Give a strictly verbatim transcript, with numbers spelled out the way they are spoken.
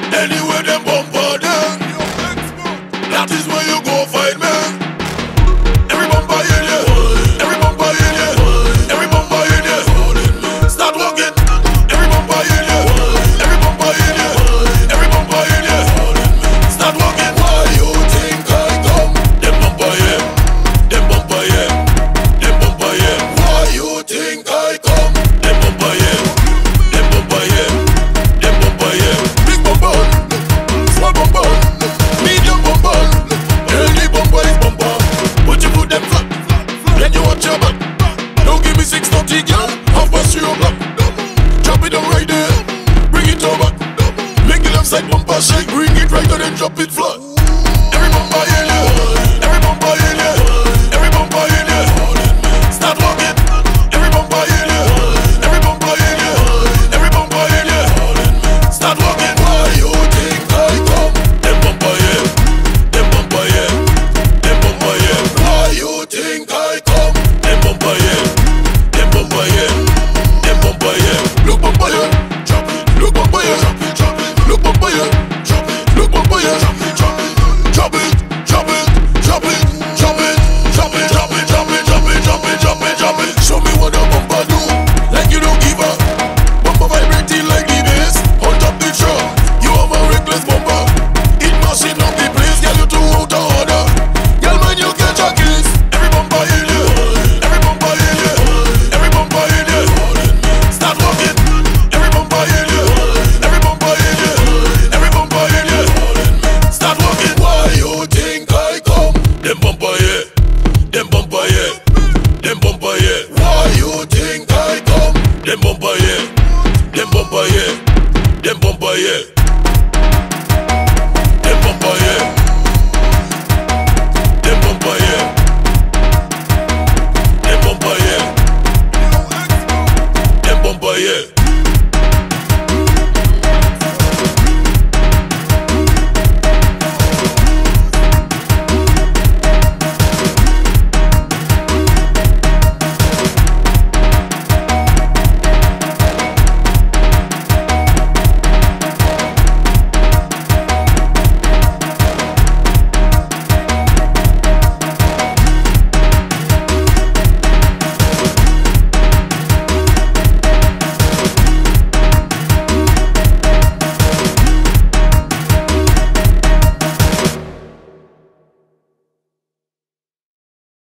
Anywhere them bumper them, that is where you go find me. Every bumper in here, every bumper in here, every bumper in here. Start walking. Every bumper in here, every bumper in here, every bumper in here. Start walking. Why you think I come? Them bumper yeah, them bumper yeah, them bumper yeah. Why you think I come? Them bumper yeah, them bumper yeah, them bumper yeah. Big bumper, small bumper, medium bumper, early bumper is bumper. But you put them flat, then you watch your back. Don't give me six thirty, girl. Half past three o'clock. Drop it down right there, bring it over. Make the left side bumper shake, bring it right and then drop it flat.